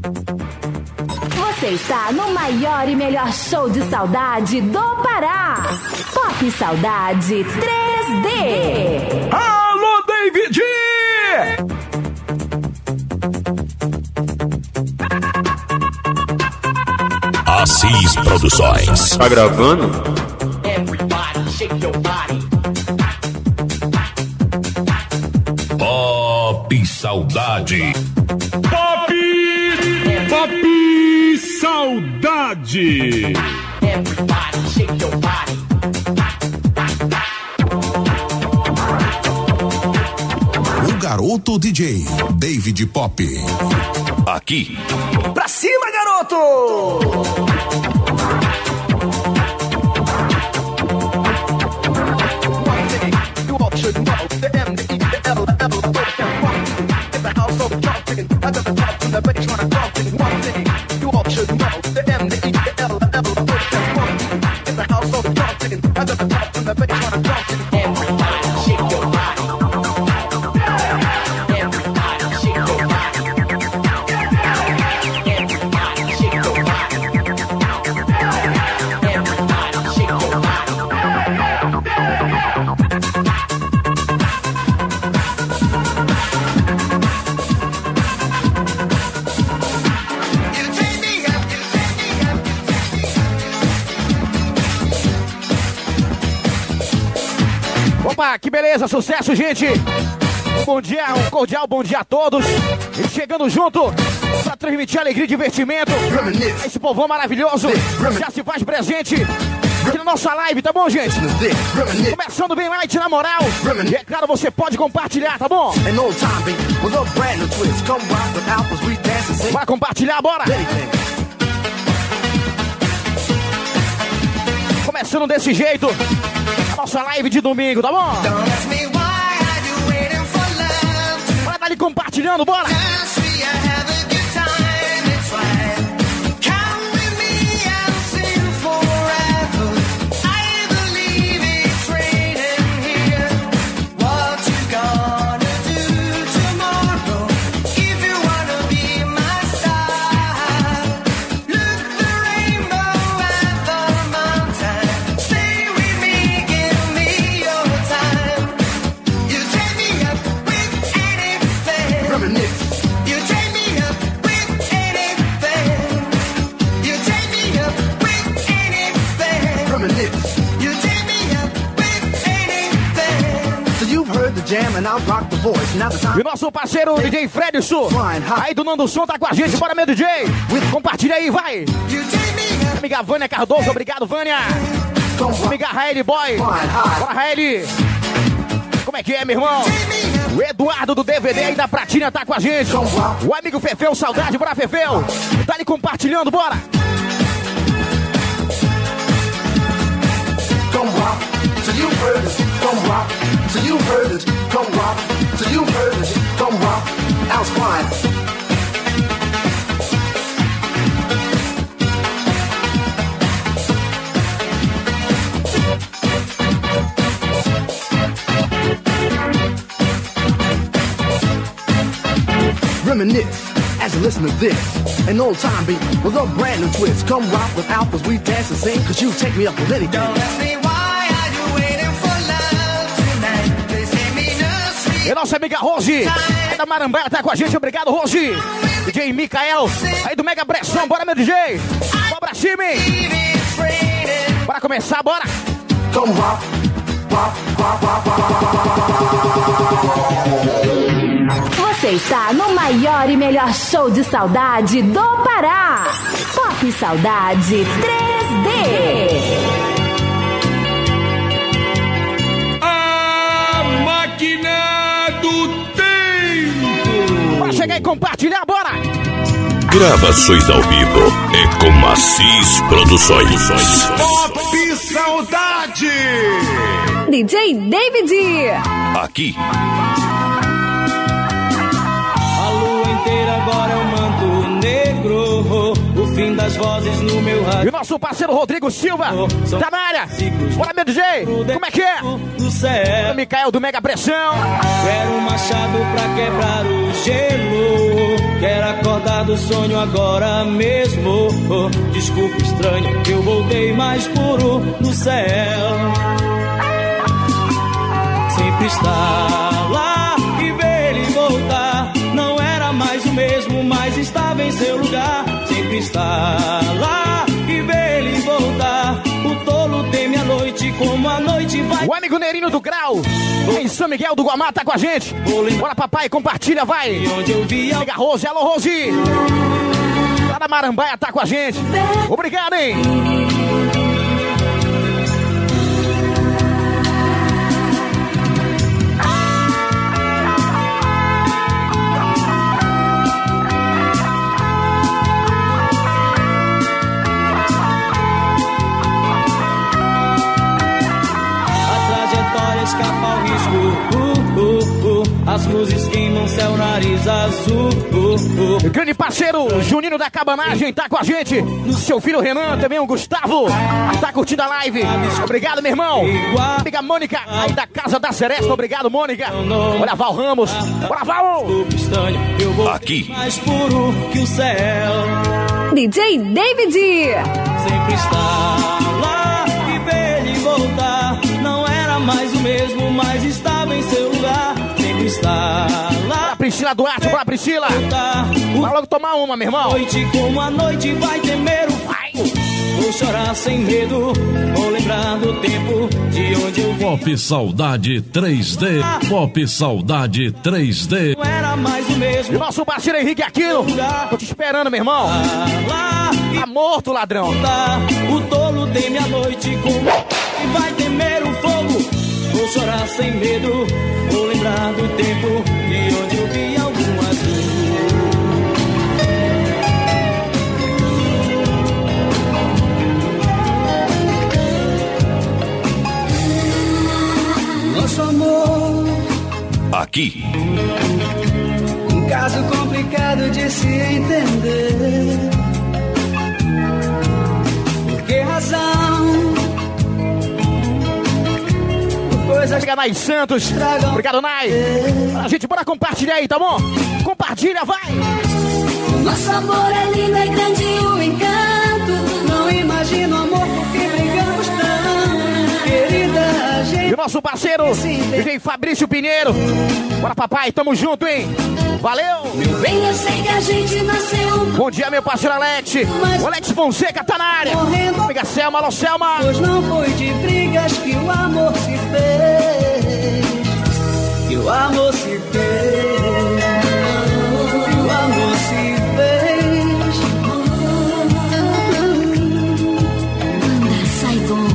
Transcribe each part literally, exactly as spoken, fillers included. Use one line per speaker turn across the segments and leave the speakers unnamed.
Você está no maior e melhor show de saudade do Pará. Pop Saudade três D.
Alô, David!
Assis Produções.
Tá gravando?
Pop Saudade.
Pop! Pop Saudade.
O garoto D J, David Pop. Aqui.
Pra cima, garoto!
Que beleza, sucesso, gente! Bom dia, um cordial bom dia a todos. E chegando junto pra transmitir alegria e divertimento. Esse povão maravilhoso já se faz presente aqui na nossa live, tá bom, gente? Começando bem light, na moral. E é claro, você pode compartilhar, tá bom? Bora compartilhar, bora! Começando desse jeito a nossa live de domingo, tá bom? Bora dali compartilhando, bora! E o nosso parceiro D J Fredson, aí do Nando Som, tá com a gente, bora meu D J, compartilha aí, vai. Amiga Vânia Cardoso, obrigado Vânia. Amiga Raeli Boy, bora Raeli. Como é que é, meu irmão? O Eduardo do D V D aí da Pratinha tá com a gente. O amigo Fefeu, saudade, bora Fefeu. Tá ali compartilhando, bora.
Come rock, so you heard it, come rock, so you heard it, come rock, so you heard it, come rock, house fine. Reminisce as you listen to this, an old time beat with a brand new twist. Come rock with Alphas, we dance and sing, cause you take me up with anything. Don't ask me why are you waiting for love tonight. They say me no sweet.
E nossa amiga Rose, é da Marambaia, tá com a gente, obrigado Rose. D J Micael, aí do Mega Pressão, bora meu D J. Bora pra cima, hein? Bora começar, bora.
Come rock, rock, rock, rock, rock, rock.
Você está no maior e melhor show de saudade do Pará. Pop Saudade três D.
A máquina do tempo.
Bora chegar e compartilhar, bora.
Gravações ao vivo é com Assis Produções.
Pop Saudade.
D J David.
Aqui.
Agora é o manto negro, o fim das vozes no meu rádio.
E o nosso parceiro Rodrigo Silva, tá na área. Bora, meu D J, como é que é?
Do céu.
O Micael do Mega Pressão.
Quero um machado pra quebrar o gelo. Quero acordar do sonho agora mesmo. Oh, desculpa, estranho, eu voltei mais puro do céu. Sempre estar lá e ver ele voltar. Não era mais o mesmo, mas estava em seu lugar. Sempre estar lá e ver ele voltar. O tolo teme a noite como a noite vai.
O amigo Neirinho do Grau em São Miguel do Guamá tá com a gente. Bora, papai, compartilha, vai.
Onde eu vi a
Amiga Rose, alô, Rose. Lá da Marambaia tá com a gente. Obrigado, hein.
Escapa ao risco, uh, uh, uh. As luzes queimam céu, nariz azul, uh, uh.
Grande parceiro Juninho da Cabanagem tá com a gente. Seu filho Renan, também o Gustavo tá curtindo a live. Obrigado, meu irmão. Amiga Mônica, aí da Casa da Seresta. Obrigado, Mônica. Olha, Val Ramos. Bora, Val.
Aqui.
Mais puro que o céu.
D J David.
Sempre está lá e ver ele voltar. Não era mais o mesmo, mas estava em seu lugar. Sempre está lá.
Bora, Priscila Duarte, bora, Priscila. Vai logo tomar uma, meu irmão.
Noite como a noite vai temer o vai. Vou chorar sem medo, vou lembrar do tempo de onde eu vim.
Pop Saudade três D. Pop Saudade três D.
Não era mais o mesmo.
E o nosso parceiro Henrique Aquino. Tô te esperando, meu irmão.
Lá,
tá morto, ladrão.
Tá, o tolo teme a noite como e vai temer o fogo. Vou chorar sem medo, vou lembrar do tempo de onde eu vi algum azul. Nosso amor.
Aqui.
Um caso complicado de se entender. Por que razão?
Obrigado, Nai Santos. Obrigado, Nai. A gente, bora compartilhar aí, tá bom? Compartilha, vai.
Nosso amor é lindo, é grande o encanto. Não imagino amor porque brigamos tanto. Querida, a gente...
E o nosso parceiro, D J Fabrício Pinheiro. Bora, papai, tamo junto, hein? Valeu!
Bem, eu sei que a gente nasceu.
Bom dia, meu parceiro Alex. O Alex Fonseca tá na área. Amiga Selma, alô, Selma.
Pois não foi de brigas que o amor se fez. Que o amor se fez. Que o amor se fez.
Anda, Saigon.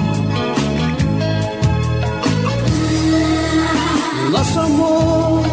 O nosso amor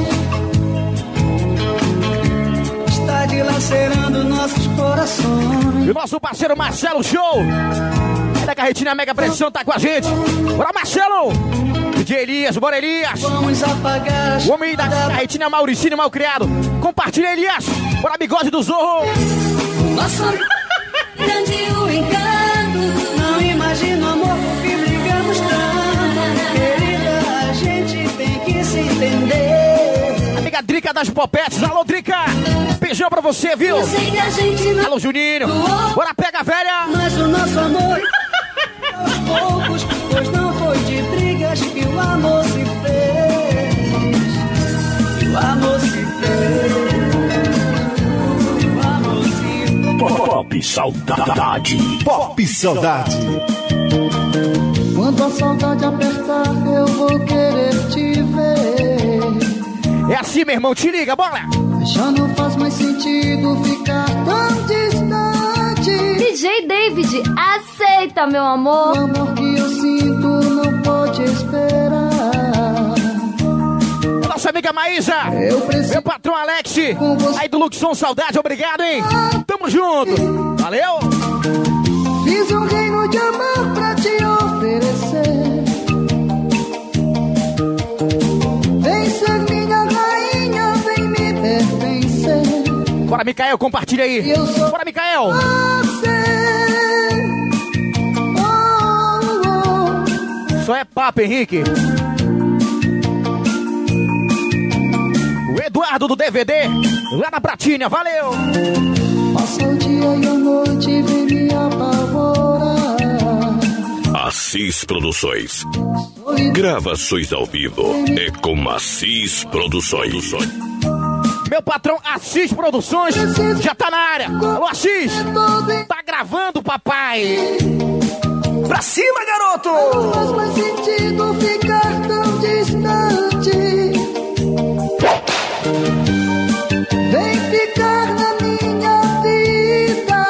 dilacerando nossos corações.
E o nosso parceiro Marcelo Show é da Carretinha Mega Pressão, tá com a gente. Bora, Marcelo! D J Elias, bora, Elias!
Vamos apagar.
O homem da Carretinha Mauricínio Malcriado. Compartilha, Elias! Bora, bigode do Zorro!
Nosso grande o encanto.
Não imagino amor porque brigamos tanto. Querida, a gente tem que se entender.
Amiga Drica das Popetes, alô, Drica! Beijão pra você, viu?
Eu sei que a gente não...
Alô, Juninho! Bora, pega, velha!
Mas o nosso amor aos poucos, pois não foi de brigas que o amor se fez. Que o amor se fez. Que o amor se fez.
Pop Saudade. Pop Saudade.
Quando a saudade apertar, eu vou querer te ver.
É assim, meu irmão, te liga, bora!
Já não faz mais sentido ficar tão distante.
D J David, aceita, meu amor.
O amor que eu sinto não pode esperar.
Nossa amiga Maísa, meu patrão Alex, aí do Luxon, saudade, obrigado, hein? Tamo junto, valeu!
Fiz um reino de amor pra te oferecer. Vem ser minha rainha, vem me pertencer.
Bora, Micael, compartilha aí. Bora, Micael.
Oh, oh.
Só é papo, Henrique. O Eduardo do D V D. lá na Pratinha, valeu!
Passa o dia e a noite vem me apavorar.
Assis Produções. Gravações ao vivo é com Assis Produções.
Meu patrão Assis Produções já tá na área. Alô, Assis! Tá gravando, papai! Pra cima, garoto!
Não faz mais sentido ficar tão distante. Vem ficar na minha vida.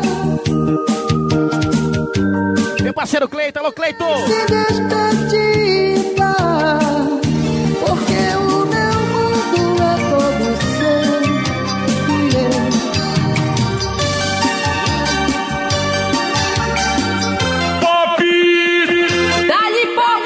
Meu parceiro Cleiton, alô, Cleiton!
Se despedida, porque o meu mundo é todo seu e eu.
Pop!
Dá-lhe pop!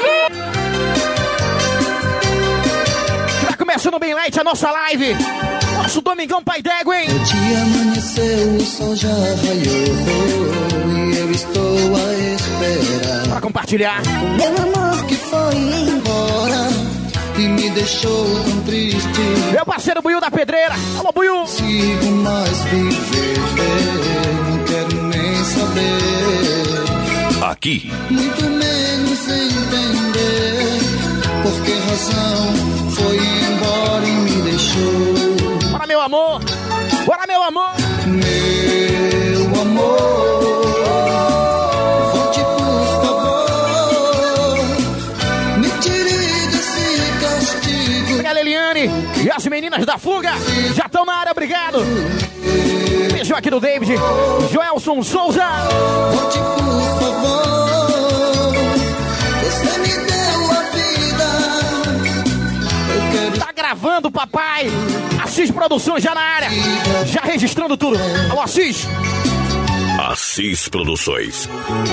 Tá começando bem light a nossa live. Nosso Domingão Pai d'Égua, hein?
O dia amanheceu, o sol já raiou e eu estou a esperar.
Pra compartilhar.
Meu amor que foi embora e me deixou tão triste.
Meu parceiro Buiu da Pedreira. Alô, Buiu!
Não consigo mais viver, não quero nem saber.
Aqui,
Muito menos entender por que razão foi embora e me deixou.
Bora, meu amor! Bora, meu amor!
Meu amor, volte por favor, me tire desse castigo.
Obrigado, Eliane! E as meninas da fuga já estão na área, obrigado! Beijo aqui do David, Joelson Souza!
Volte por favor, você me deu a vida. Eu quero
Tá gravando, papai! Assis Produções já na área! Já registrando tudo! Alô, Assis!
Assis Produções.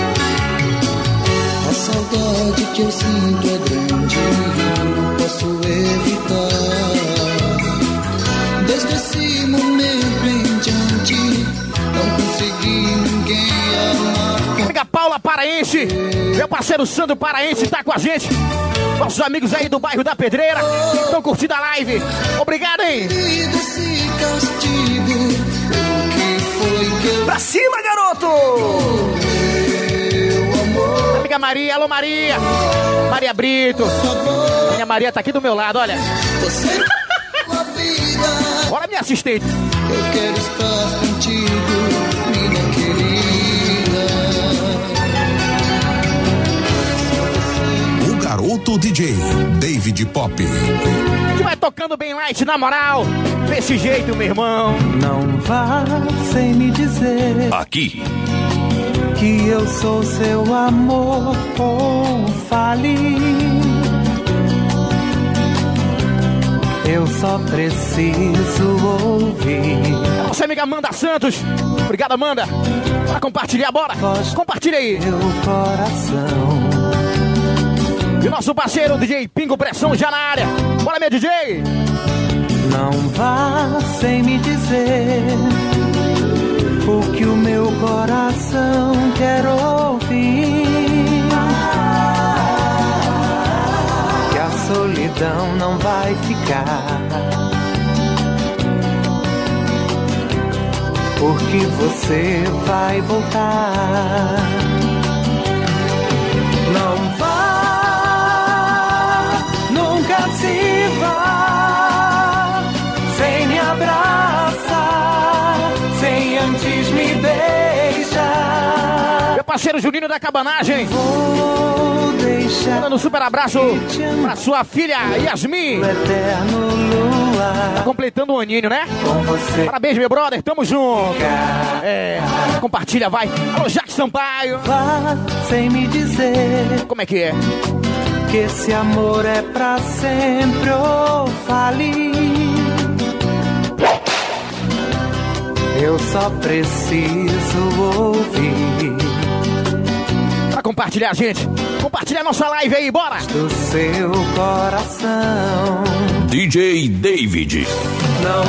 a saudade que eu sinto é grande, não posso evitar. Desde esse momento em diante, não consegui ninguém amar.
Amiga Paula Paraense, meu parceiro Sandro Paraense tá com a gente. Nossos amigos aí do bairro da Pedreira estão curtindo a live. Obrigado, hein?
Desse castigo, o que foi que eu...
Pra cima, garoto! Amiga Maria, alô Maria! Maria Brito. Minha Maria tá aqui do meu lado, olha.
Você é uma vida.
Bora, minha assistente.
Eu quero estar contigo, minha querida.
O garoto D J, David Pop.
Que vai tocando bem light, na moral. Desse jeito, meu irmão.
Não vá sem me dizer
Aqui,
que eu sou seu amor, ou fale. Eu só preciso ouvir.
Nossa amiga Amanda Santos. Obrigado, Amanda. Bora compartilhar, bora. Compartilha aí.
Meu coração.
E o nosso parceiro D J Pingo Pressão já na área. Bora, meu D J.
Não vá sem me dizer o que o meu coração quer ouvir. Que a solidão não vai ficar, porque você vai voltar. Não vá, nunca se vá sem me abraçar, sem antes me beijar.
Meu parceiro Juninho da Cabanagem.
Vou deixar
Dando um super abraço pra sua filha Yasmin.
o eterno luar
Tá completando um aninho, né?
com você.
Parabéns, meu brother. Tamo junto. É, compartilha, vai. Alô, Jack Sampaio.
Vá sem me dizer
Como é que é?
que esse amor é pra sempre, ou fale. Eu só preciso ouvir
Pra compartilhar, gente. Compartilha a nossa live aí, bora.
do seu coração.
D J David.
Não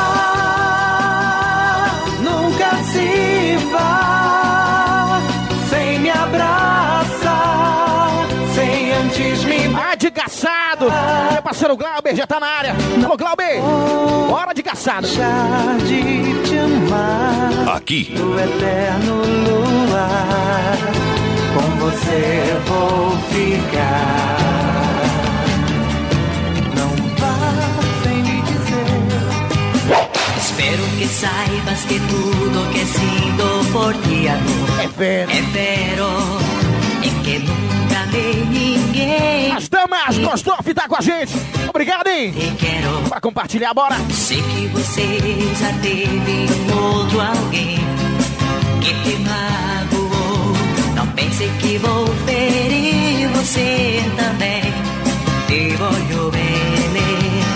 vá, nunca se vá sem me abraçar, sem antes me
Ah, de caçado. Meu parceiro Glauber já tá na área. Alô, Glauber. Hora de caçada.
De te amar.
Aqui.
No eterno luar. Com você vou ficar. Não vá sem me dizer.
Espero que saibas que tudo que sinto por ti, amor,
É vero.
é vero. E que nunca amei ninguém.
As damas, gostou? Tá com a gente. Obrigado, hein?
Te quero.
Pra compartilhar, bora.
Sei que você já teve um outro alguém que te magoou. Não pense que vou ferir você também. Te voglio bene.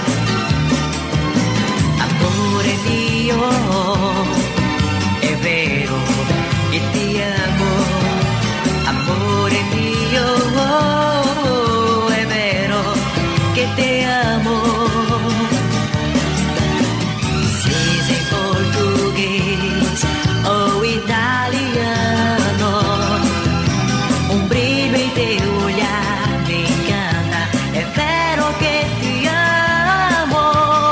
Amore mio, è vero che ti amo. Amore mio, è vero che te amo. Seja em português ou italiano, um brilho em teu olhar me encanta. É vero que te amo.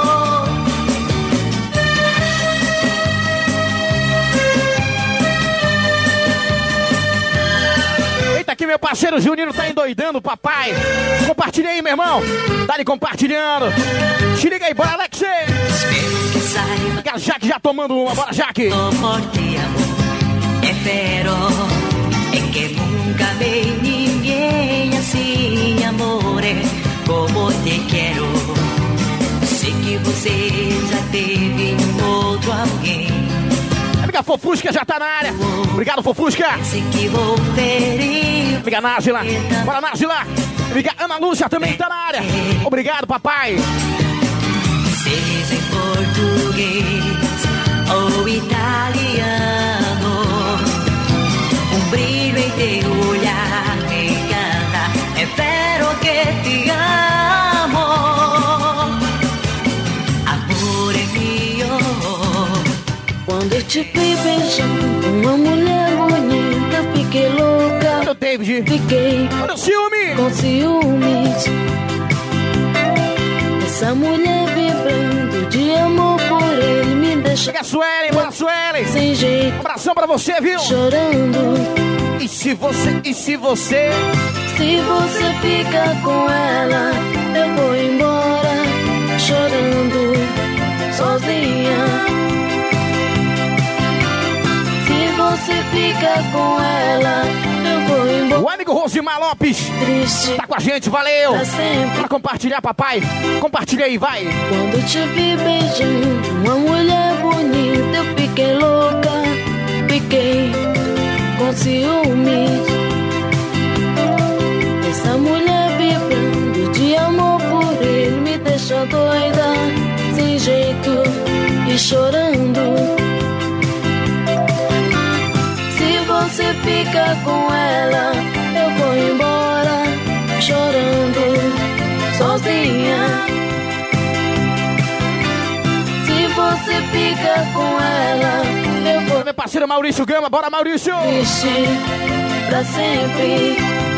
Eita, aqui meu parceiro Juninho tá endoidando o papai. Compartilha aí, meu irmão. Tá-lhe compartilhando. Se liga aí, bora, Alex.
Espero que saiba.
A Jaque já tomando uma, bora, Jaque.
Por ti, amor, é vero, é que nunca amei ninguém assim, amore, como te quero. Sei que você já teve um outro alguém.
Amiga Fofusca já tá na área. Obrigado, Fofusca.
Sei que vou ferir.
Amiga Nájila. Bora, Nájila. Amiga Ana Lúcia também tá na área. Obrigado, papai.
Seja em português ou italiano, um brilho em teu olhar me encanta. É vero que te amo. Amore mio.
Quando eu te vi beijando uma mulher bonita, fiquei louca.
Meu David.
Fiquei
Olha o ciúme.
com ciúmes. Essa mulher vibrando de amor por ele me deixa.
Chega a Suelen, bora, Suelen.
Sem jeito.
Abração pra você, viu?
Chorando.
E se você, e se você...
Se você fica com ela, eu vou embora. Chorando, sozinha. Se você fica com ela, eu vou embora.
O amigo Rosimar Lopes
Triste.
tá com a gente, valeu.
Pra sempre.
Pra compartilhar, papai. Compartilha aí, vai.
Quando eu te vi beijando uma mulher bonita, eu fiquei louca, fiquei com ciúmes. Essa mulher vibrando de amor por ele me deixa doida, sem jeito e chorando. Se você fica com ela, eu vou embora, chorando, sozinha. Se você fica com ela, eu vou.
Meu parceiro Maurício Gama, bora, Maurício.
Triste pra sempre.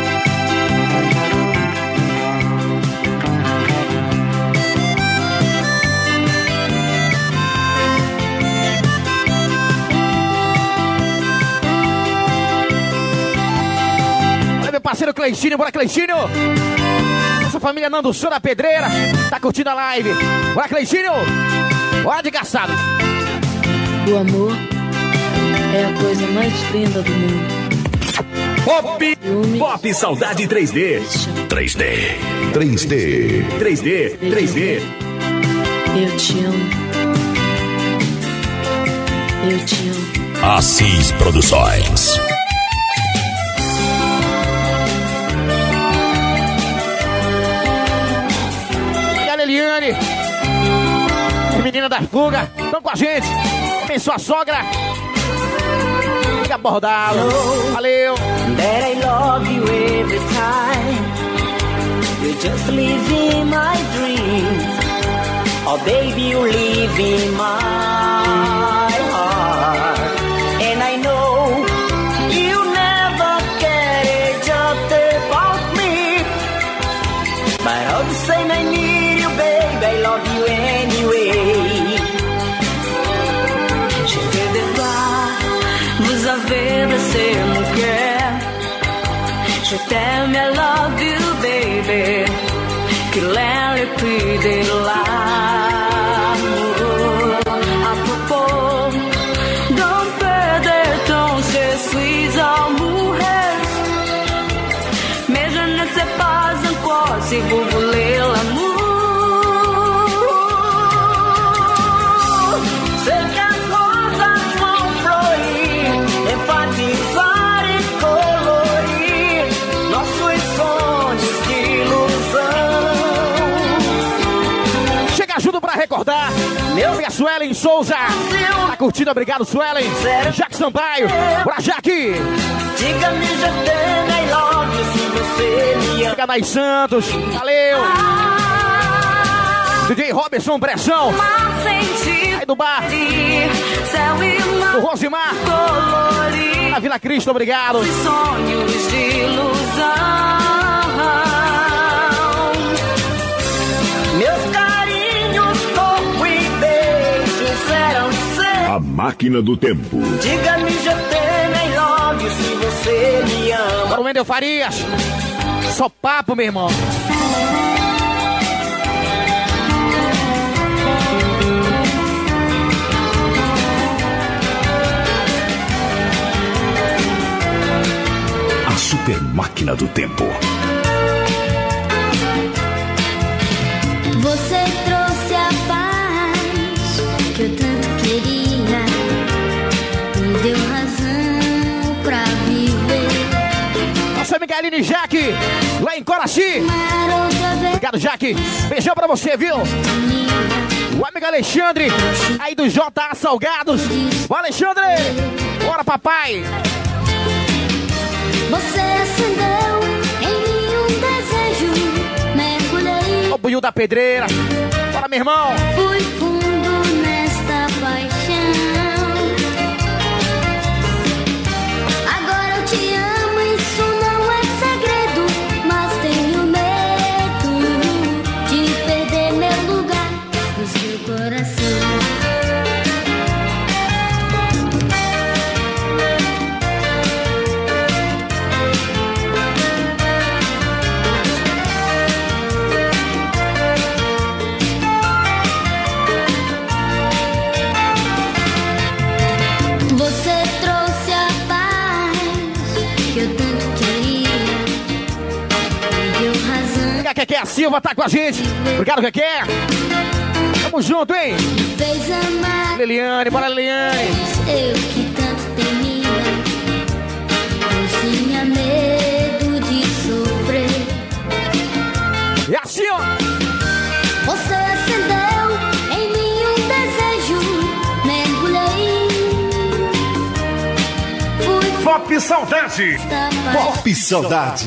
Olha meu parceiro Cleitinho, bora, Cleitinho. Nossa família Nando Show na Pedreira tá curtindo a live. Bora, Cleitinho. Hora de caçado.
O amor é a coisa mais linda do mundo.
Pop, Pop Saudade três D.
três D.
três D.
três D, três D.
Eu te amo. Eu te amo.
Assis Produções.
E a Leliane, as meninas da fuga, estão com a gente. Tem sua sogra. Fica bordado. Valeu.
That I love you every time. You just live in my dreams. Oh baby, you live in my heart. And I know you never cared just about me. But all the same I need
vida ser mulher. Je t'aime, I love you, baby. Que l'elle puis de l'amour. À propos, don't perder ton je suis amoureuse. Mais je ne sais pas encore si vous voulez l'amour. C'est qu'un rosas vont fleurir, enfatizar e colorir nossos sonhos de ilusão.
Chega junto pra recordar. Meu amiga Suelen Souza. Tá curtindo, obrigado, Suelen. Jaque Sampaio. Pra Jaque.
Diga-me, je t'aime, I love you, se você me ama.
Fica das Santos. Valeu. D J Robson Pressão. Aí do bar. O Rosimar. Na Vila Cristo, obrigado.
Sonhos de ilusão. Meus carinhos, corpo e beijos serão seus.
A máquina do tempo.
Diga-me, je t'aime, I love you, se você me ama.
Para o Wendel Farias. Só papo, meu irmão.
A super máquina do tempo.
Você trouxe a paz que eu tanto queria. Me deu razão pra viver.
Nossa amiga Aline Jaque, lá em Coraci. Obrigado, Jaque. Beijão pra você, viu? O amigo Alexandre, aí do J A Salgados. Ô, Alexandre! Bora, papai!
Você acendeu em mim um desejo. Mergulhei.
O Buiu da Pedreira. Bora, meu irmão!
Fui fundo nesta paixão. Agora eu te amo, isso não é segredo. Mas tenho medo de perder meu lugar no seu coração.
Keké Silva tá com a gente. Obrigado, Keké. Tamo junto, hein?
Fez amar.
Liliane, bora, Liliane.
Eu que tanto temia. Eu tinha medo de sofrer.
E assim, ó.
Você acendeu em mim um desejo. Mergulhei. Fui.
Pop Saudade.
Pop Saudade.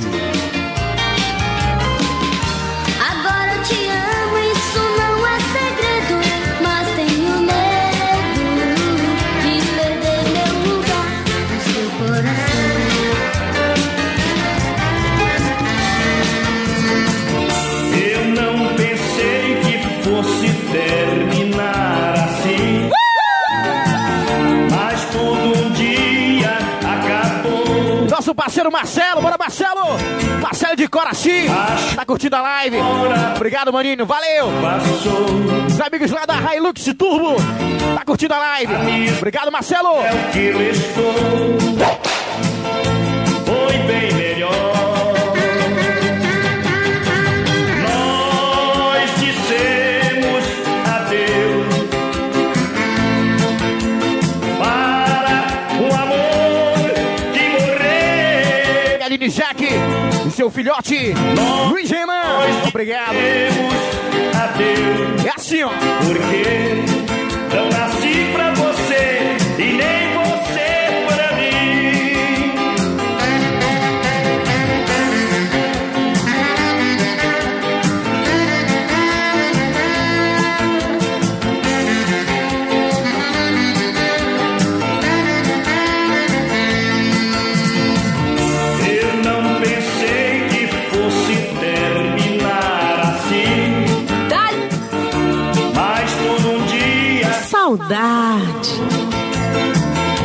Agora eu te amo, isso não é segredo. Mas tenho medo de perder meu lugar no seu coração.
Eu não pensei que fosse terminar assim. Mas todo um dia acabou.
Nosso parceiro Marcelo, bora, Marcelo! Marcelo de Coraci, tá curtindo a live. Obrigado, maninho, valeu! Os amigos lá da Hilux Turbo, tá curtindo a live. Obrigado, Marcelo!
É o que restou. Foi bem melhor. Nós dissemos adeus para um amor que morreu.
Aline Jaque e seu filhote,
Nós
Luiz Renan. Obrigado.
Adeus.
É assim, ó.
Porque não nasci pra você e nem você pra mim. Eu não pensei que fosse terminar assim. Mas todo um dia
Saudade.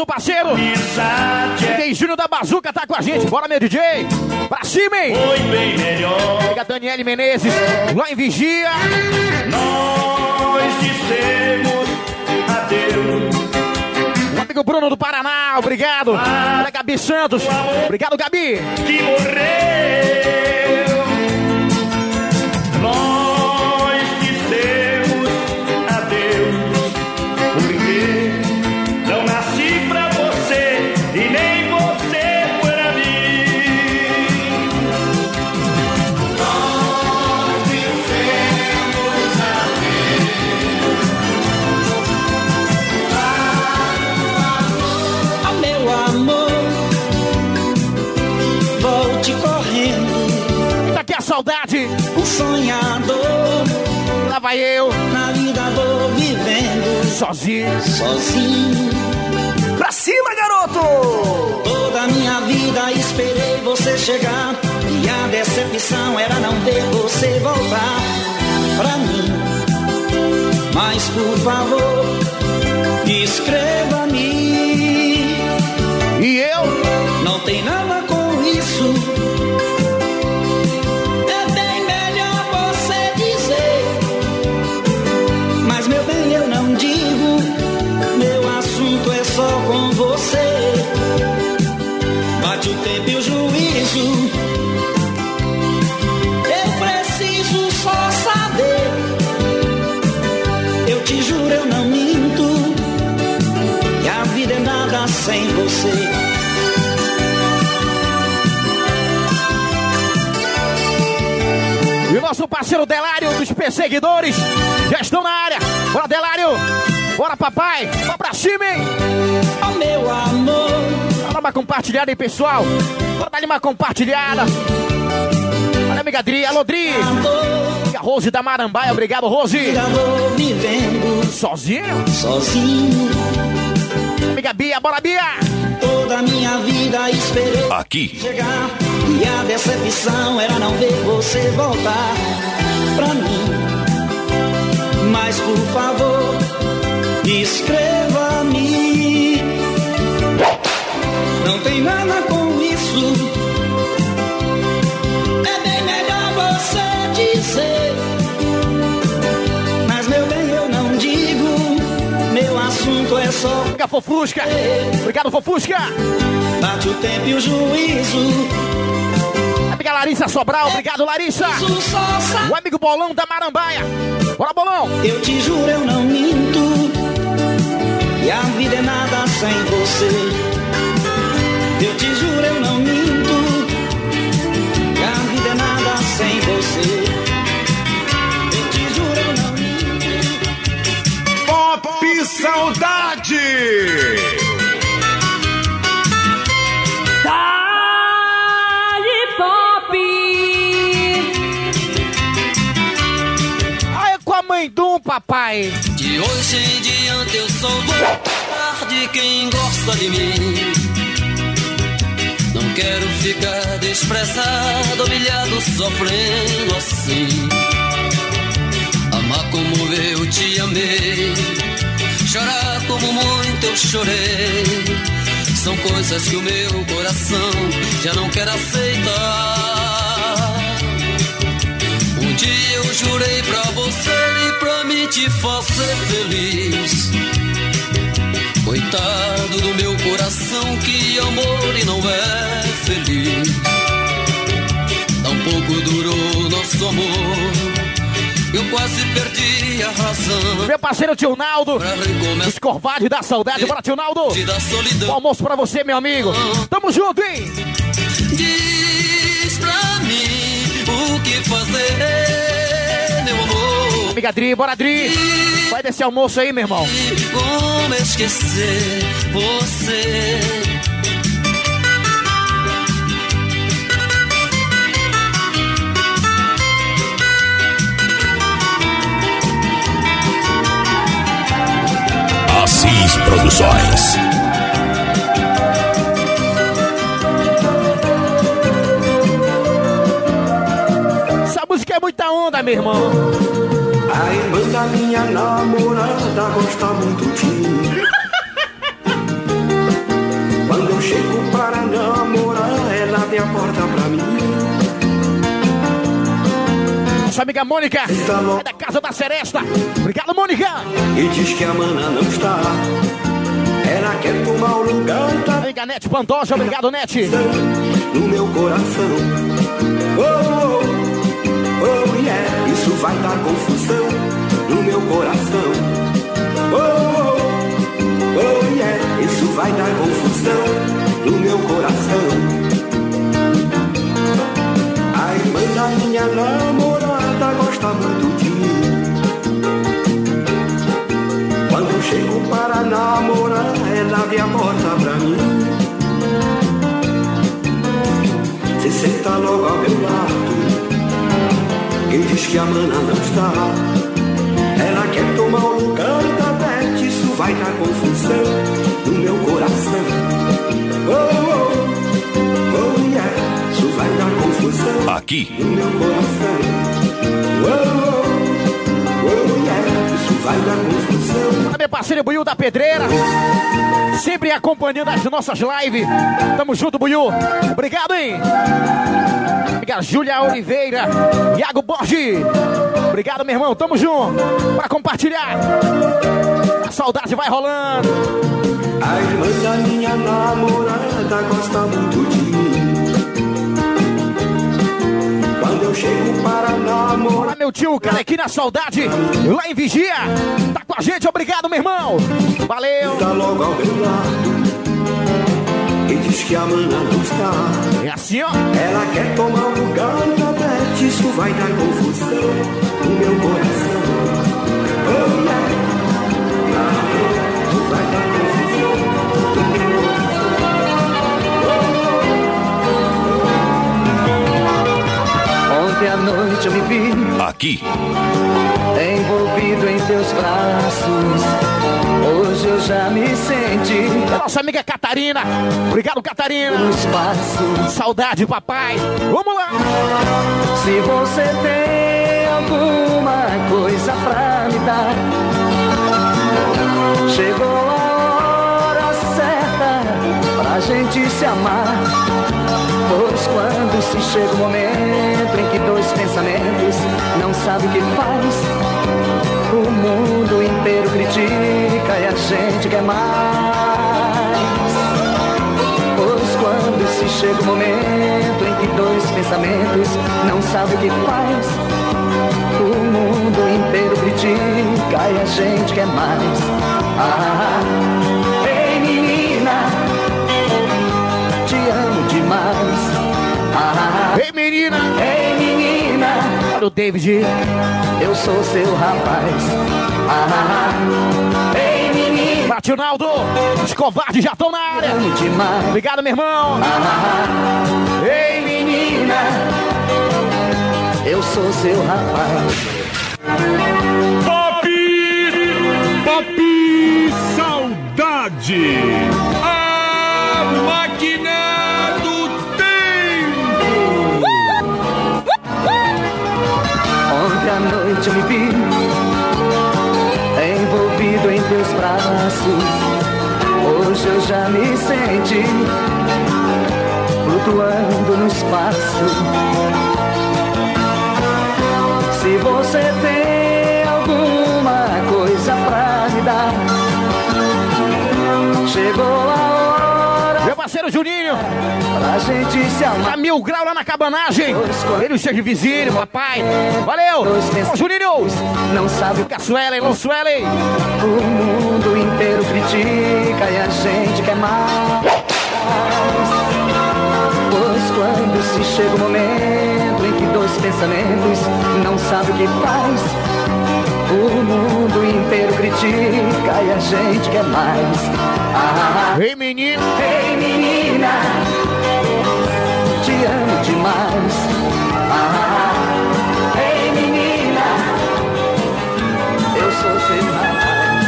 parceiro D J Júnior da Bazuca tá com a gente. Bora, meu D J. Pra cima, hein?
Foi bem melhor.
Chega Daniele Menezes, lá em Vigia.
Nós dissemos adeus.
O amigo Bruno do Paraná, obrigado. Ah, Olha, Gabi Santos. Obrigado, Gabi.
Que morreu. Nós dissemos adeus. Porque não nasci pra você e nem você pra mim. Nós dissemos adeus.
Ah, meu amor, volte correndo.
Daqui a saudade.
Um sonhador.
Lá vai eu.
Na vida vou vivendo.
Sozinho.
Sozinho.
Pra cima, garoto!
Toda a minha vida esperei você chegar. E a decepção era não ver você voltar pra mim. Mas por favor, escreva-me.
E eu?
Não tem nada com isso. É bem melhor você dizer. Mas meu bem, eu não digo. Meu assunto é só com você. Bate o tempo e o juízo. Eu preciso só saber. Eu te juro, eu não minto. Que a vida é nada sem você.
E o nosso parceiro Delário dos Perseguidores já estão na área. Bora, Delário. Bora, papai. Vamos pra cima, hein?
Oh, meu amor.
Dá uma compartilhada aí, pessoal. Bora dar uma compartilhada. Olha, amiga Dri. Alô, Dri. Amiga Rose da Marambaia. Obrigado, Rose.
Já vou vivendo.
Sozinho?
Sozinho.
Amiga Bia. Bora, Bia.
Toda a minha vida esperei
Aqui
chegar. E a decepção era não ver você voltar pra mim. Mas por favor, escreva-me. Não tem nada com isso. É bem melhor você dizer. Mas meu bem, eu não digo. Meu assunto é só.
Obrigado, Fofusca. Obrigado, Fofusca.
Bate o tempo e o juízo.
Amiga Larissa Sobral, obrigado, Larissa. O amigo Bolão da Marambaia. Bora, Bolão.
Eu te juro, eu não minto. E a vida é nada sem você. Eu te juro, eu não minto. E a vida é nada sem você. Eu te juro, eu não minto.
Pop Saudade.
Do papai.
De hoje em diante eu só vou falar de quem gosta de mim. Não quero ficar desprezado, humilhado, sofrendo assim. Amar como eu te amei, chorar como muito eu chorei. São coisas que o meu coração já não quer aceitar. Um dia eu jurei pra você e pra mim te fazer feliz. Coitado do meu coração que amor e não é feliz. Tão pouco durou nosso amor, eu quase perdi a razão.
Meu parceiro Tio Naldo, os Corvades da Saudade. Bora, Tio Naldo. Um almoço pra você, meu amigo. Tamo junto, hein?
Diz pra mim o que fazer, meu amor.
Amiga Dri, bora, Dri. Vai desse almoço aí, meu irmão.
Como esquecer você?
Assis Produções.
Essa música é muita onda, meu irmão.
A irmã da minha namorada gosta muito de mim. porta pra mim.
Nossa amiga Mônica, é da Casa da Seresta. Obrigado, Mônica.
E diz que a mana não está. Ela quer tomar o lugar da
amiga Nete Pantoja, obrigado, Nete.
No meu coração. Oh, oh, oh, yeah. Isso vai dar confusão no meu coração. Oh, oh, oh, yeah. Isso vai dar confusão no meu coração. A irmã da minha namorada gosta muito de mim. Quando eu chego para namorar, ela abre a porta pra mim. Se senta logo ao meu lado. Quem diz que a mana não está, ela quer tomar o lugar da Beth. Isso vai dar confusão no meu coração. Oh, oh, oh, yeah. Isso vai dar confusão
aqui
no meu coração. Oh, oh, oh, yeah. Isso vai dar confusão.
A minha parceira Buiu da Pedreira, sempre acompanhando as nossas lives. Tamo junto, Buiu. Obrigado, hein? Amiga Júlia Oliveira, Iago Borges. Obrigado, meu irmão. Tamo junto pra compartilhar. A saudade vai rolando.
A irmã da minha namorada gosta muito de mim. Quando eu chego para namorar.
Olha meu tio, cara, aqui na saudade, lá em Vigia. Tá com a gente, obrigado, meu irmão. Valeu.
Tá logo ao meu lado. E diz que a mana não está.
É assim, ó.
Ela quer tomar o lugar da Beth. Isso vai dar confusão no meu coração. Oh, yeah. Isso vai dar confusão no meu coração.
Ontem à noite eu me vi
aqui,
envolvido em teus braços. Hoje eu já me senti.
Nossa amiga Catarina. Obrigado, Catarina. Saudade, papai. Vamos lá.
Se você tem alguma coisa pra me dar, chegou a hora certa pra gente se amar. Pois quando se chega o momento em que dois pensamentos não sabem o que faz, o mundo inteiro critica e a gente quer mais. Pois quando se chega o momento em que dois pensamentos não sabem o que faz, o mundo inteiro critica e a gente quer mais. Ah, ei menina, te amo demais. Ah,
ei menina,
ei menina,
olha o David.
Eu sou seu rapaz. Ah, ei menina,
Bate o Naldo. Os covardes já estão na área.
Demais.
Obrigado, meu irmão.
Ah, ei menina, eu sou seu rapaz.
Pop, Pop Saudade. A máquina do tempo.
Ontem à noite eu me vi envolvido em teus braços. Hoje eu já me senti flutuando no espaço. Se você tem alguma coisa pra me dar, chegou a hora.
Meu parceiro Juninho,
pra gente se amar.
Tá mil grau lá na cabanagem. Ele seja vizinho, papai. Valeu. Ô, Juninho.
Não sabe o
que a Suelen, não Suelen.
O mundo inteiro critica e a gente quer mais. Pois quando se chega o momento em que dois pensamentos não sabem o que faz, o mundo inteiro critica e a gente quer mais. Ah,
ei menino,
ei menina, te amo demais. Ah, ei menina, eu sou seu rapaz.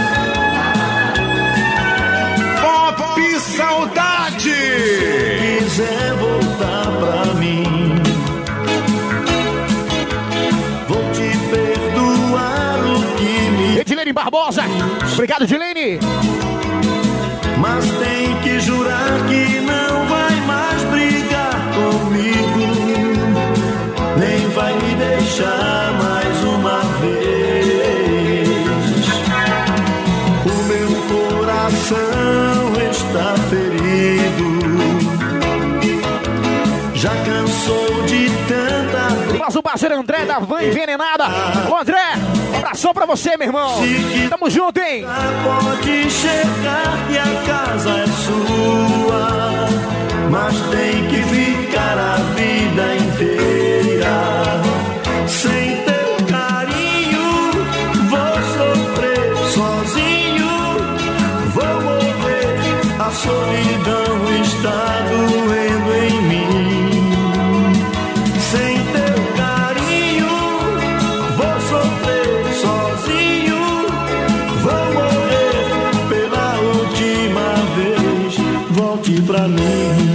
Pop Saudade.
Se quiser voltar pra mim, vou te perdoar o que me...
Edilene Barbosa, obrigado, Edilene.
Mas tem que jurar que não vai mais brigar comigo. vai me deixar mais uma vez. O meu coração está ferido, já cansou de tanta.
Nosso parceiro André da Van Envenenada. Ô André, um abração pra você, meu irmão. Tamo junto, hein?
Pode chegar que a casa é sua, mas tem que ficar a vida inteira. Sem teu carinho, vou sofrer sozinho, vou morrer. A solidão está doendo em mim. Sem teu carinho, vou sofrer sozinho, vou morrer pela última vez. Volte pra mim.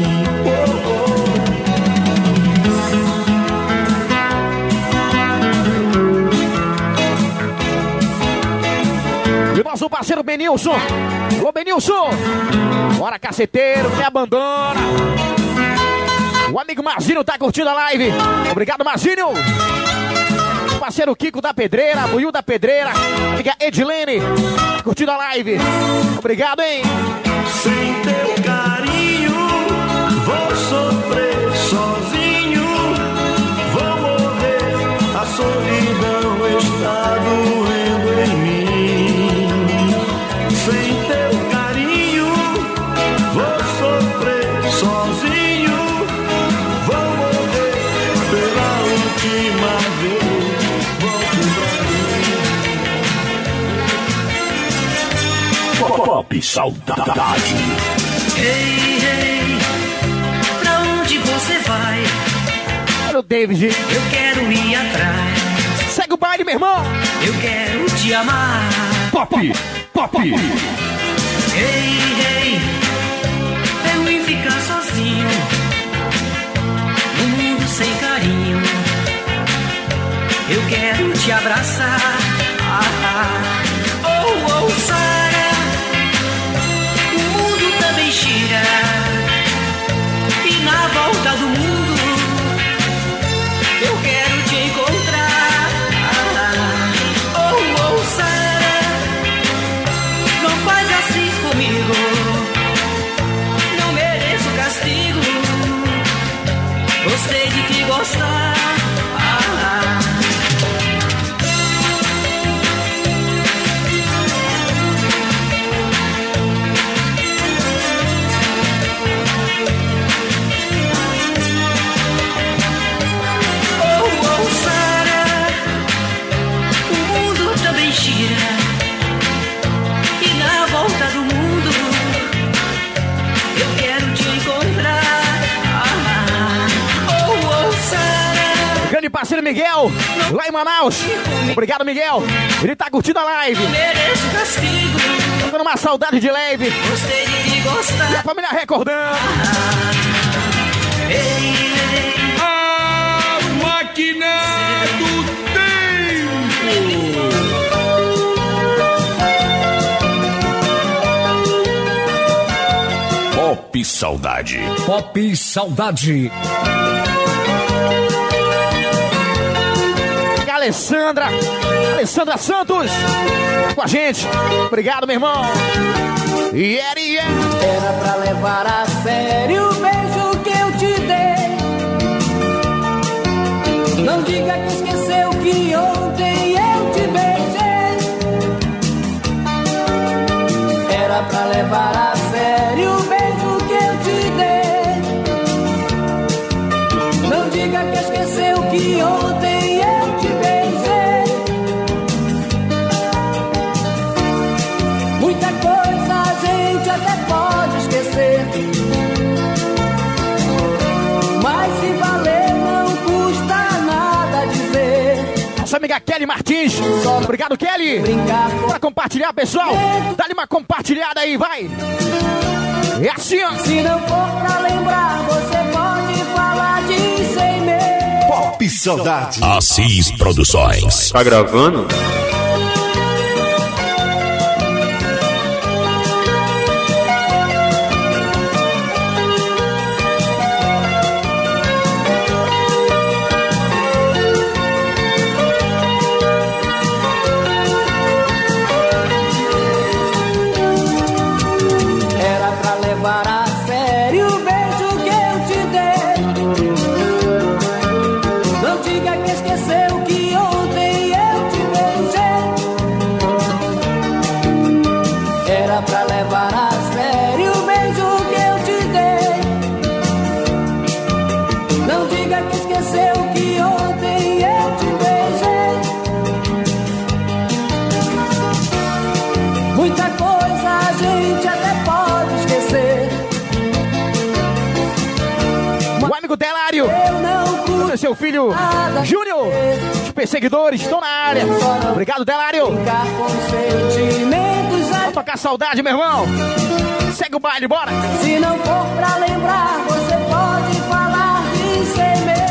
E o nosso parceiro Benilson. Ô Benilson, bora caceteiro, me abandona. O amigo Marzinho tá curtindo a live. Obrigado, Marzinho. O parceiro Kiko da Pedreira, Buiu da Pedreira, amiga Edilene, tá curtindo a live. Obrigado, hein?
Sem teu carinho, vou sofrer sozinho, vou morrer. A solidão está doendo em mim. Sem teu carinho, vou sofrer sozinho, vou morrer pela última vez. Volte pra mim.
Pop Saudade.
Ei, ei, pra onde você vai?
Olha o David.
Eu quero ir atrás.
Segue o baile, meu irmão.
Eu quero te amar.
Pop, pop.
Ei, ei, é ruim ficar sozinho no mundo sem carinho. Eu quero te abraçar. Ah, ah. Oh, oh, Sara, o mundo também gira, e na volta do mundo eu quero te encontrar. Ah, oh, oh, Sara, não faz assim comigo, não mereço castigo, gostei de te gostar. Ah, e na volta do mundo eu quero te encontrar. Ah, oh, oh, Sara.
Grande parceiro Miguel, lá em Manaus. Obrigado, Miguel. Ele tá curtindo a live.
Mereço castigo.
Tô dando uma saudade de leve.
Gostei de te gostar.
E a família recordando.
Ah, ei, ei.
A máquina do tempo.
Pop Saudade.
Pop Saudade.
E a Alessandra. Alessandra Santos. Com a gente. Obrigado, meu irmão. E era, e era.
Era pra levar a sério o beijo que eu te dei. Não diga que esqueceu que ontem eu te beijei. Era pra levar a sério o beijo que eu te dei. Não diga que esqueceu que ontem eu te beijei. Muita coisa a gente até pode esquecer, mas se valer não custa nada dizer.
Nossa amiga Kelly Martins. Obrigado, Kelly. Pra compartilhar, pessoal. Dá-lhe uma compartilhada aí, vai. É assim, ó.
Se não for pra lembrar, você pode falar de sem medo.
Pop Saudade. Assis Produções.
Tá gravando?
e seu filho Júnior. Os perseguidores estão na área. Obrigado, Delário. Vamos tocar saudade, meu irmão. Segue o baile, bora.
Se não for pra lembrar, você pode falar de sem medo.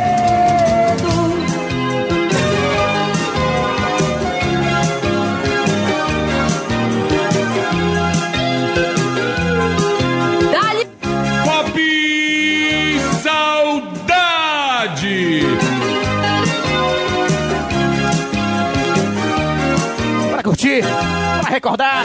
Dali. Pop Saudade.
Para curtir, para recordar.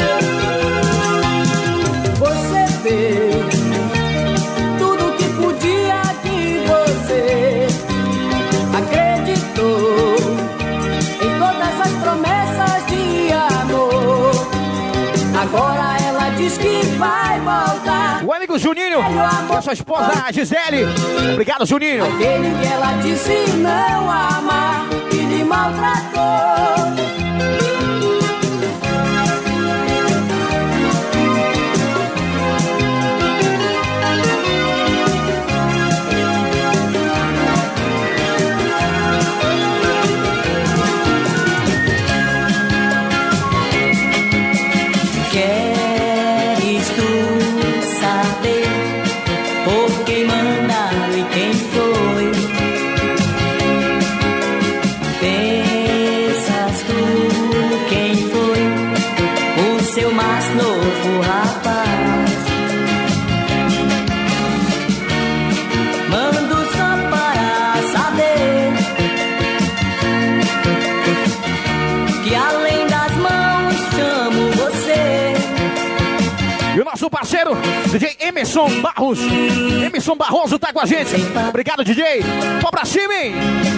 Você fez tudo que podia de você. Acreditou em todas as promessas de amor. Agora ela diz que vai voltar.
O amigo Juninho, a sua esposa a Gisele. Obrigado, Juninho.
Aquele que ela disse não amar e lhe maltratou.
Nosso parceiro, D J Emerson Barros. Emerson Barroso tá com a gente. Obrigado, D J. Vamos pra cima, hein?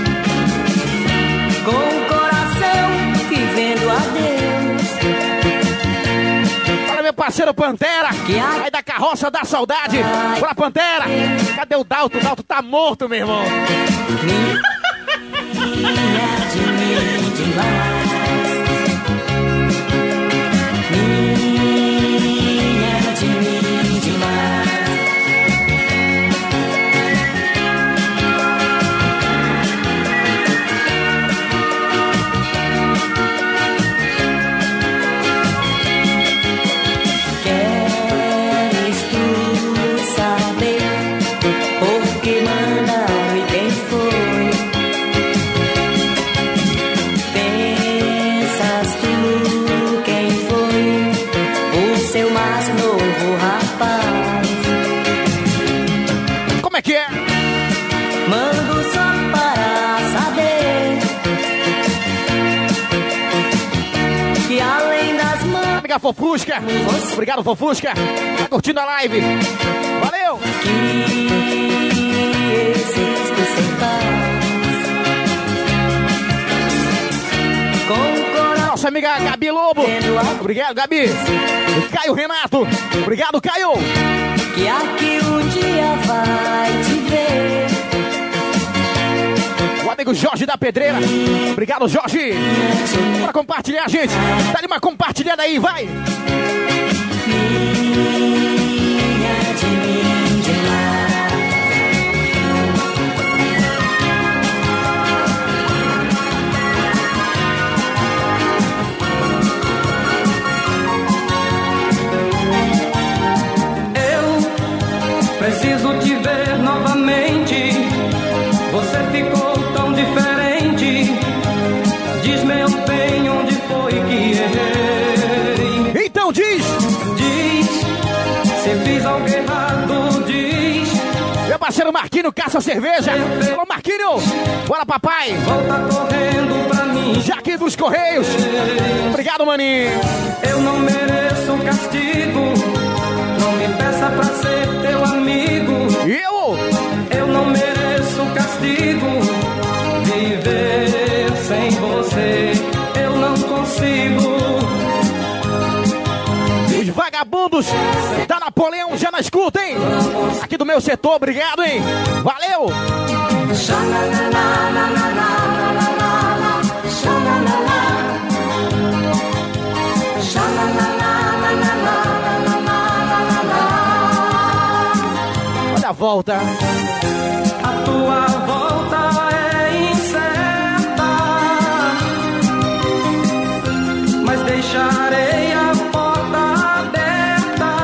Com o coração vivendo a Deus.
Fala, meu parceiro Pantera. Aí da carroça da saudade. Bora, Pantera. Cadê o Dalto? O Dalto tá morto, meu irmão. Fofusca, obrigado, Fofusca. Tá curtindo a live? Valeu! Nossa amiga Gabi Lobo, obrigado, Gabi. Caio Renato, obrigado, Caio.
Que aqui um dia vai te ver.
O amigo Jorge da Pedreira, obrigado, Jorge. Bora compartilhar, gente. Dá-lhe uma compartilhada aí, vai.
Eu preciso te ver novamente. Você ficou tão diferente. Diz meu bem, onde foi que errei?
Então diz!
Diz, se fiz algo errado, diz.
Meu parceiro Marquinho caça cerveja. Alô, Marquinho! Bora, papai!
Volta correndo pra mim.
Jaque dos Correios. Obrigado, maninho.
Eu não mereço castigo. Não me peça pra ser teu amigo.
Eu?
Eu não mereço castigo. Viver sem você eu não consigo.
Os vagabundos da Napoleão já na escuta, hein? Aqui do meu setor, obrigado, hein? Valeu! Olha a volta.
A tua volta é deixarei a porta aberta.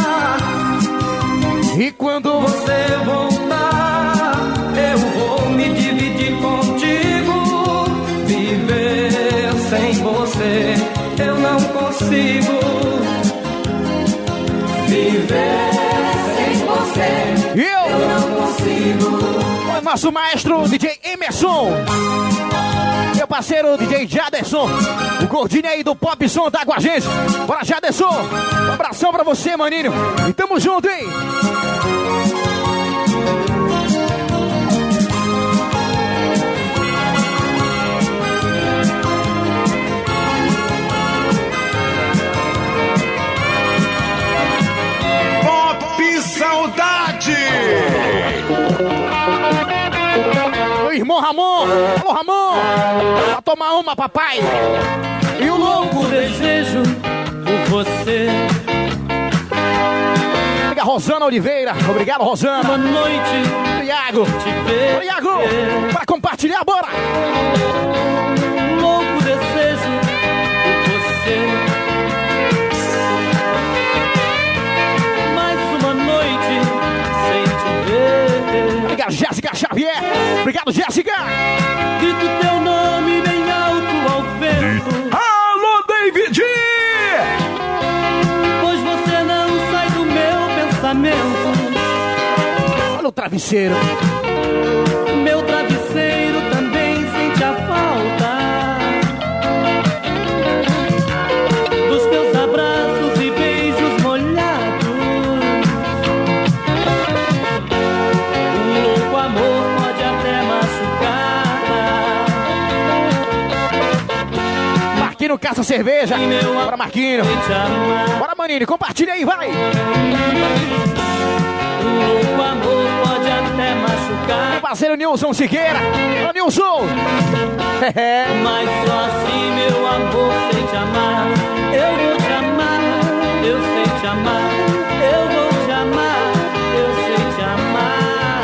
E quando
você voltar, eu vou me dividir contigo. Viver sem você eu não consigo. Viver sem você
eu,
eu não consigo.
O nosso maestro D J Emerson, meu parceiro D J Jaderson, o gordinho aí do Pop Som tá com a gente. Bora, Jaderson, um abração pra você, maninho. E tamo junto, hein?
Pop Saudade!
Meu irmão Ramon, alô Ramon, pra tomar uma, papai.
E o louco desejo por você.
Amiga Rosana Oliveira, obrigado Rosana.
Boa noite,
Iago, Ô, Iago, pra compartilhar, bora.
Louco desejo por você. Mais uma noite sem te ver.
Obrigado, Jéssica Xavier. Obrigado, Jéssica.
Grito teu nome bem alto ao vento.
Alô, David!
Pois você não sai do meu pensamento.
Olha o travesseiro.
Meu travesseiro também sente a falta dos teus abraços e beijos molhados. Um louco amor pode até machucar.
Marquinho caça cerveja. Bora, Marquinho. Bora, Maninho, compartilha aí, vai.
Um louco amor pode até machucar.
Meu parceiro Nilson Siqueira. Ô, Nilson.
Mas só assim, meu amor, sei te amar. Eu vou te amar, eu sei te amar. Eu vou te amar, eu sei te amar.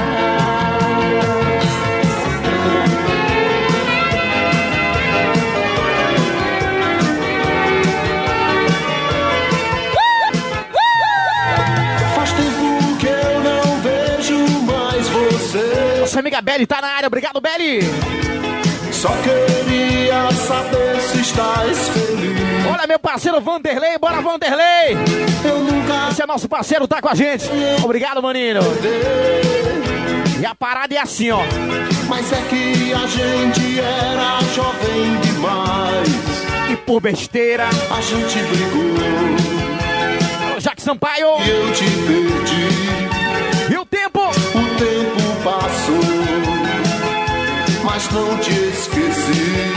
Faz tempo que eu não vejo mais você.
Nossa amiga Beli tá na área, obrigado, Beli.
Só queria saber se estás feliz.
Olha, meu parceiro Vanderlei, bora, Vanderlei.
Eu nunca.
Esse é nosso parceiro, tá com a gente. Obrigado, maninho. E a parada é assim, ó.
Mas é que a gente era jovem demais.
E por besteira
a gente brigou.
Jaque Sampaio.
E eu te perdi.
E o tempo?
O tempo passou. Mas não te esqueci.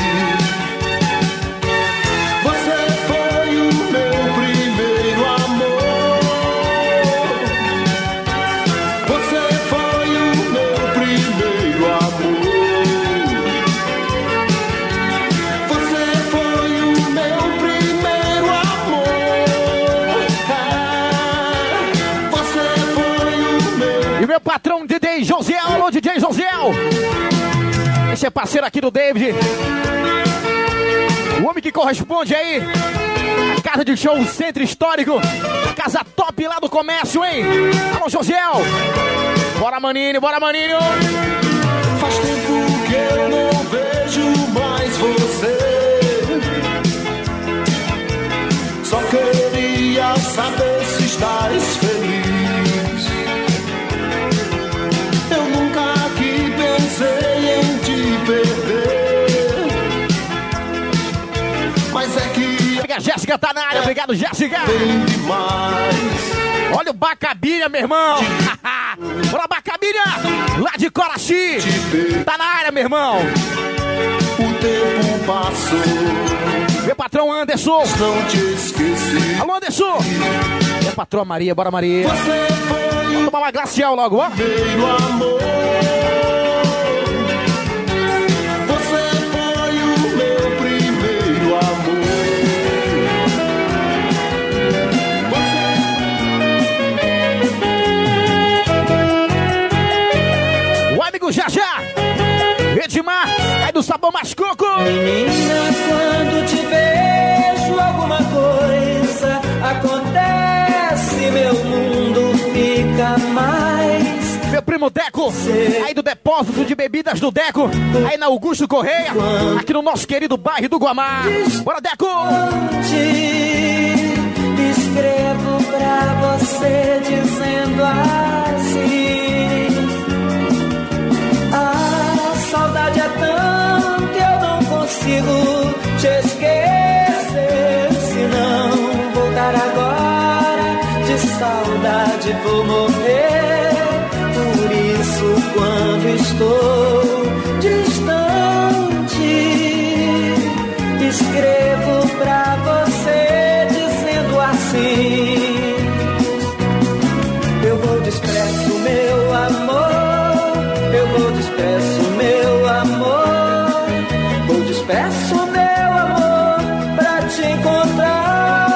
Você foi o meu primeiro amor. Você foi o meu primeiro amor. Você foi o meu primeiro amor. Você foi o meu.
E meu patrão D J Josiel, alô D J Josiel. Esse é parceiro aqui do David. O homem que corresponde aí a casa de show Centro Histórico. Casa top lá do comércio, hein? Alô, Josiel. Bora, maninho, bora, maninho.
Faz tempo que eu não vejo mais você. Só queria saber se estás feliz. Eu nunca aqui pensei em te perder. Mas é que
a Jéssica tá na área, obrigado, Jéssica.
Bem demais.
Olha o Bacabilha, meu irmão. Bora, Bacabilha, lá de Coraci. Tá na área, meu irmão.
O tempo passou.
Meu patrão Anderson.
Não te esqueci.
Alô, Anderson. Minha patroa Maria, bora, Maria.
Você foi.
Vamos tomar uma glacial logo, ó.
Meu amor. Você foi o meu primeiro amor.
Você... O amigo Jajá. Edmar, aí do Sabor Mais Coco.
Menina, quando te vejo alguma
Deco, aí do depósito de bebidas do Deco, aí na Augusto Correia, aqui no nosso querido bairro do Guamá. Bora, Deco!
Escrevo pra você dizendo assim: a saudade é tão que eu não consigo te esquecer. Se não voltar agora, de saudade vou morrer. Por isso, quando estou distante, escrevo pra você dizendo assim: eu vou disperso, meu amor, eu vou disperso, meu amor, vou disperso, meu amor, pra te encontrar.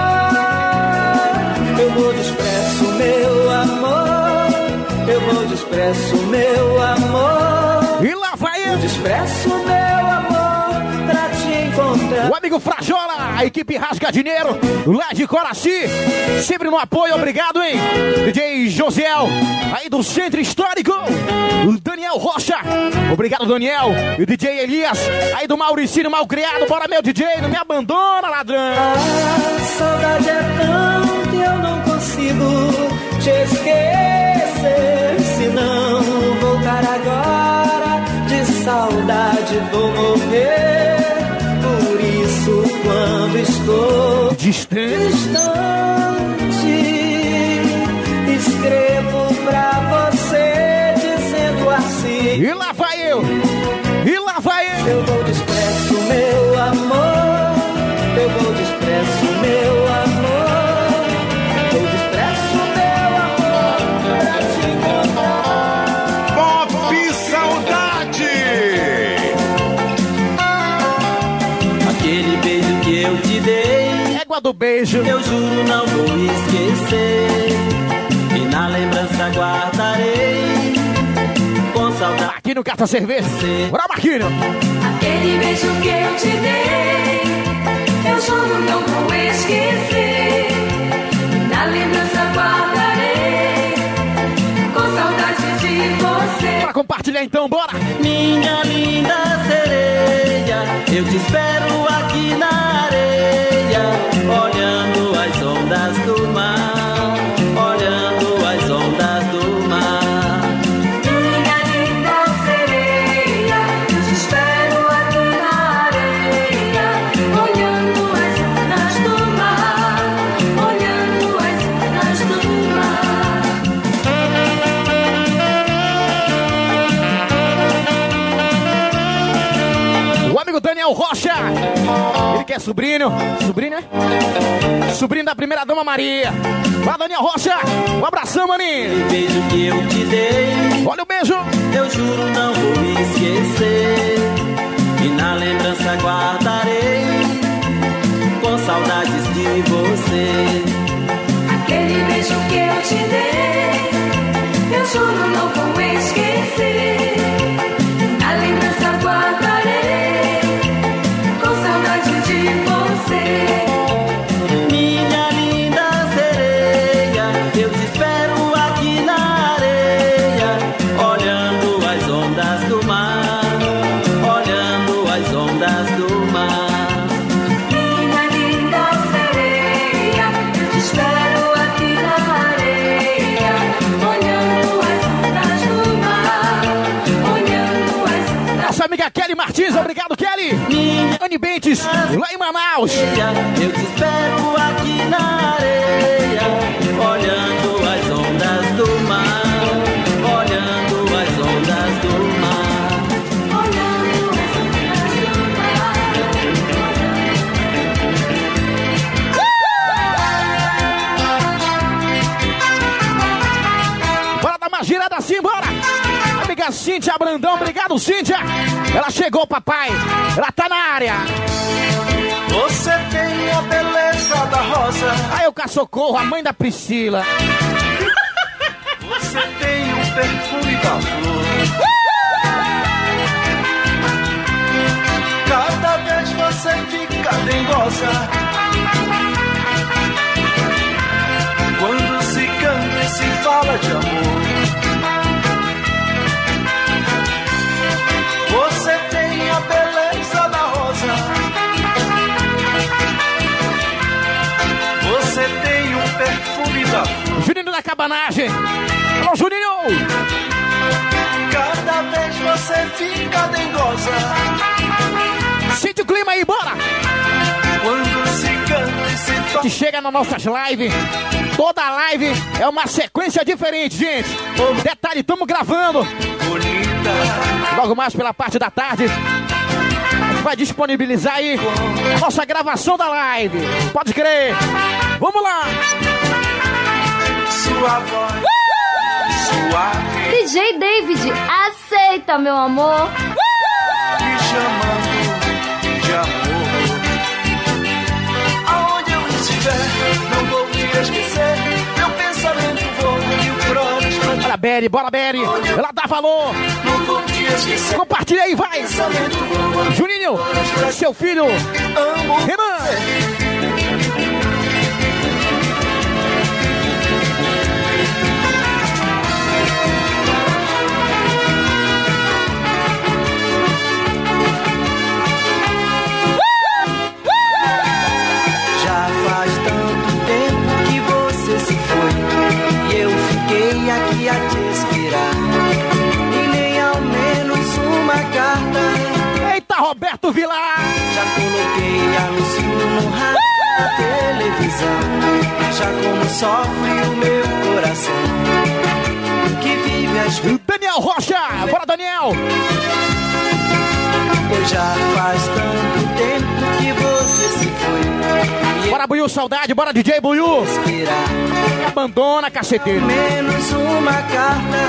Eu vou disperso, meu amor, eu vou disperso, meu amor,
e lá vai ele!
Vou disperso, meu amor, pra te encontrar.
O amigo Frajola, a equipe Rasga Dinheiro, lá de Coraci, sempre no apoio, obrigado, hein? D J Josiel, aí do Centro Histórico, o Daniel Rocha, obrigado, Daniel, e o D J Elias, aí do Mauricínio Malcriado, bora, meu D J, não me abandona, ladrão.
A saudade é tão que eu não consigo te esquecer. Se não voltar agora, de saudade vou morrer. Por isso, quando estou
distante,
distante, escrevo pra você dizendo assim:
e lá vai eu, e lá vai eu.
Eu vou disperso, meu amor, eu vou disperso, meu amor, vou disperso, meu amor, pra te encontrar.
Pop Saudade!
Aquele beijo que eu te dei,
égua do beijo,
eu juro não vou esquecer, e na lembrança guardarei com saudade.
Aqui no Cata Cerveja, bora, Marquinhos!
Aquele beijo que eu te dei, eu juro não vou esquecer, na lembrança guardarei com saudade de você.
Bora compartilhar então, bora!
Minha linda sereia, eu te espero aqui na areia, olhando as ondas do mar, olhando as ondas do mar.
Minha linda sereia, eu te espero aqui na areia, olhando as ondas do mar, olhando as ondas do mar.
O amigo Daniel Rocha, ele que é sobrinho, sobrinho, né? Sobrinho da primeira dama Maria. Vai, Daniel Rocha, um abração, maninho.
O beijo que eu te dei,
olha o beijo,
eu juro não vou esquecer, e na lembrança guardarei com saudades de você.
Aquele beijo que eu te dei, eu juro não vou esquecer, na lembrança guardarei com saudade de você.
Minha linda sereia, eu te espero aqui na areia, olhando as ondas do mar, olhando as ondas do mar.
Minha linda sereia, eu te espero aqui na areia, olhando as ondas do mar, olhando as ondas.
Nossa amiga Kelly Martins, obrigado, Kelly. Anne Bentes, lá em Manaus.
Eu te espero aqui na areia, olhando as ondas do mar, olhando as ondas do mar,
olhando as ondas do
mar. Bora dar uma girada assim, bora. Amiga Cíntia Brandão, obrigado, Cíntia. Ela chegou, papai. Ela tá na área.
Você tem a beleza da rosa.
Aí o Socorro, a mãe da Priscila.
Você tem o perfume da flor. Cada vez você fica dengosa. Quando se canta e se fala de amor.
Juninho da Cabanagem. Alô, Juninho.
Cada vez você fica dengosa.
Sente o clima aí, bora.
Quando se canta e se
A gente chega nas nossas lives. Toda live é uma sequência diferente, gente. Detalhe, estamos gravando.
bonita.
Logo mais pela parte da tarde, a gente vai disponibilizar aí a nossa gravação da live. Pode crer. Vamos lá.
Sua voz, suave.
D J David, aceita, meu amor.
Me chamando de amor. Aonde eu estiver, não vou me esquecer. Meu pensamento voa mil por hora.
Bora, Beri, bora, Beri. Ela dá valor.
Não vou me esquecer.
Compartilha aí, vai. Juninho, seu filho. Renan.
Aqui a te esperar e nem ao menos uma carta.
Eita, Roberto Vilar!
Já coloquei anúncio no rádio, na televisão. Já como sofre o meu coração que vive as...
Daniel Rocha! Bora, Daniel!
Pois já faz tanto tempo que você se foi.
Bora, Buiu, saudade, bora, D J Buiu! Me abandona, caceteiro!
Menos uma carta.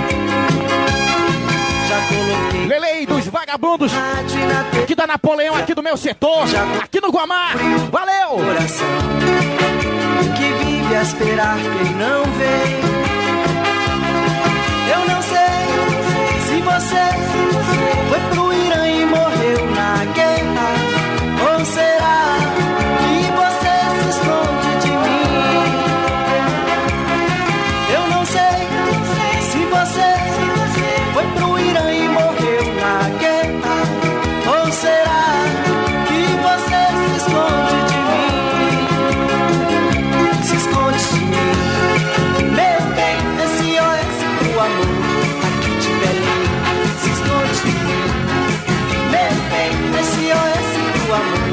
Já coloquei.
Lelei dos vagabundos! Aqui da Napoleão, aqui do meu setor! Aqui no Guamá! Valeu!
Coração que vive a esperar quem não vem. Eu não sei se você foi pro Irã e morreu na guerra, ou será que você se esconde de mim? Eu não sei se você foi pro Irã e morreu na guerra, ou será que você se esconde de mim? Se esconde de mim, meu bem, esse ó S do amor aqui de Belém. Se esconde de mim, meu bem, esse ó S do amor.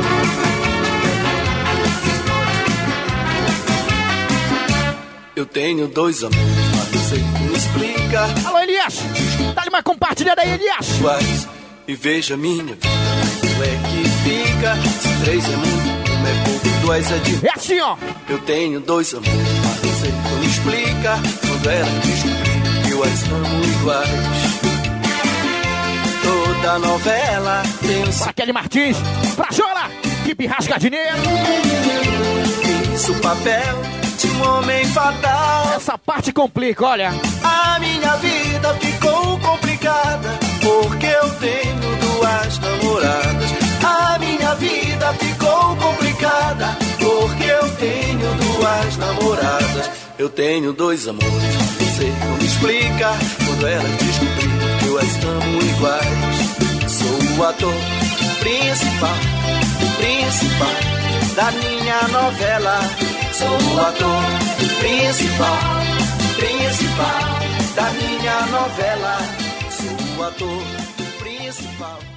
Eu tenho dois amores, mas não sei como explicar.
Alô, Elias! Dá-lhe uma compartilhada aí, Elias!
Quais, e veja minha vida, como é que fica? Se três é muito, um é pouco, dois é de...
É assim, ó!
Eu tenho dois amores, mas não sei como explicar. Quando ela descobrir que eu as amo iguais. Toda novela tem um...
Pra Kelly Martins, pra Jola, que pirrasca dinheiro.
Isso, o papel de um homem fatal.
Essa parte complica, olha.
A minha vida ficou complicada porque eu tenho duas namoradas. A minha vida ficou complicada porque eu tenho duas namoradas. Eu tenho dois amores, não sei como explicar. Quando elas descobriram que eu as amo iguais. Sou o ator principal, principal da minha novela. Sou o ator principal, principal da minha novela. Sou o ator principal.